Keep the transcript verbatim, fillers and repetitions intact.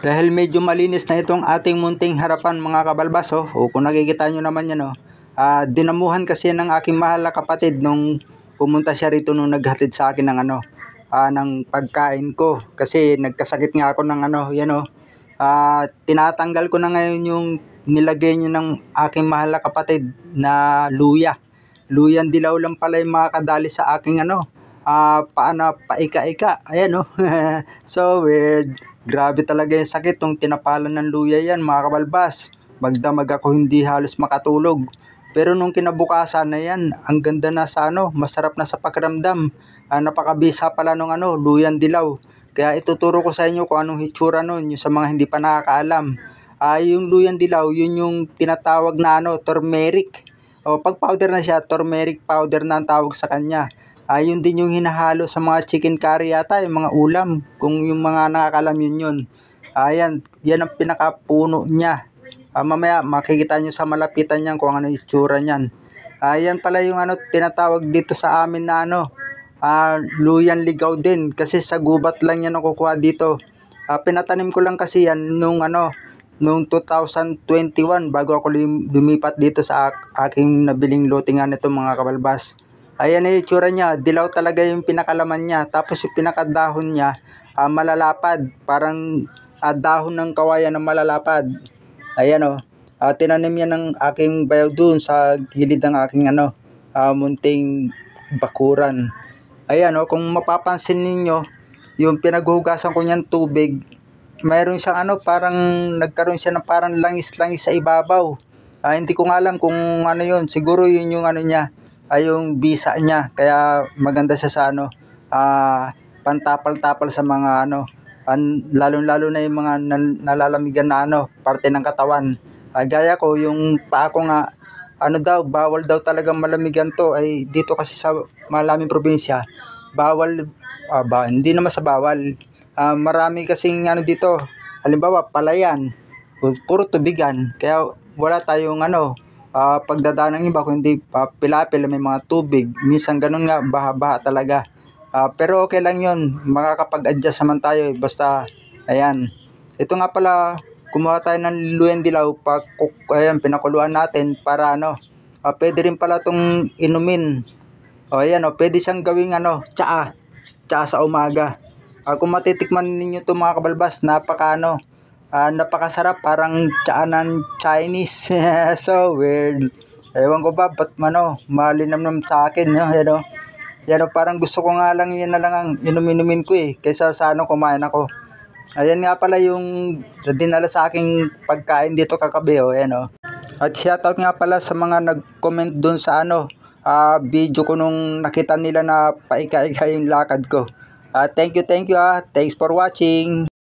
Dahil medyo malinis na itong ating munting harapan mga kabalbas, oh, o kung nakikita nyo naman yan, oh, uh, dinamuhan kasi ng aking mahal na kapatid nung pumunta siya rito nung naghatid sa akin ng ano, uh, ng pagkain ko. Kasi nagkasakit nga ako ng ano, yan oh, uh, tinatanggal ko na ngayon yung nilagay niyo ng aking mahal na kapatid na luya. Luyang dilaw lang pala yung mga kadali sa aking ano, uh, paana paika-ika, ayan oh. So weird. Grabe talaga yung sakit nung tinapalan ng luya yan mga kabalbas. Magdamag ako hindi halos makatulog. Pero nung kinabukasan na yan, ang ganda na sa ano, masarap na sa pakiramdam. Ah, napakabisa pala nung ano, luyang dilaw. Kaya ituturo ko sa inyo kung anong hitsura nun, yung sa mga hindi pa nakakaalam. Ah, yung luyang dilaw, yun yung tinatawag na ano, turmeric. O pag powder na siya, turmeric powder na ang tawag sa kanya. Ayun din yung hinahalo sa mga chicken curry yata, yung mga ulam. Kung yung mga nakakalam yun yun. Ayan, yan ang pinakapuno niya. Uh, mamaya makikita nyo sa malapitan niyan kung ano yung itsura niyan. Ayan pala yung ano, tinatawag dito sa amin na ano, uh, luyan ligaw din. Kasi sa gubat lang yan nakukuha dito. Uh, pinatanim ko lang kasi yan nung ano, nung two thousand twenty-one bago ako lumipat dito sa aking nabiling lotingan nito mga kabalbas. Ayan yung itsura niya, dilaw talaga yung pinakalaman niya. Tapos yung pinakadahon niya, uh, malalapad. Parang uh, dahon ng kawayan na malalapad. Ayan o, oh, uh, tinanim yan ng aking bayaw dun sa gilid ng aking ano, uh, munting bakuran. Ayan o, oh, kung mapapansin ninyo, yung pinaghuhugasan ko niyan tubig, mayroon siyang ano, parang nagkaroon siya ng parang langis-langis sa ibabaw. Uh, hindi ko nga alam kung ano yun, siguro yun yung ano niya. Ay yung bisa niya, kaya maganda siya sa ano, uh, pantapal-tapal sa mga ano, uh, lalo-lalo na yung mga nal- nalalamigan na ano, parte ng katawan. Uh, gaya ko, yung paa ko nga, ano daw, bawal daw talagang malamigan to, ay dito kasi sa malaming probinsya, bawal, uh, ba, hindi naman sa bawal, uh, marami kasing ano dito, halimbawa palayan, puro tubigan, kaya wala tayong ano, Uh, pagdadaan ng iba, kung hindi uh, pilapil, may mga tubig, minsan ganun nga, baha-baha talaga. Uh, pero okay lang yun, makakapag-adjust naman tayo, eh. Basta, ayan. Ito nga pala, kumuha tayo ng luyang dilaw, pag, ayan, pinakuluan natin para ano, uh, pwede rin pala itong inumin. O ayan, o, pwede siyang gawing ano, tsaa, tsaa sa umaga. Uh, kung matitikman ninyo ito mga kabalbas, napaka ano, Uh, napakasarap, parang tsaanan Chinese. So weird. Ewan ko ba, ba't ano, malinamnam sa akin, no? Yan o. Yan o, parang gusto ko nga lang, yan na lang ang inumin-inumin ko eh, kaysa sa ano, kumain ako. Ayan nga pala yung dinala sa aking pagkain dito kagabi, o. Yan o. At shoutout nga pala sa mga nag-comment dun sa ano, uh, video ko nung nakita nila na paika-ika yung lakad ko. Uh, thank you, thank you ah. Thanks for watching.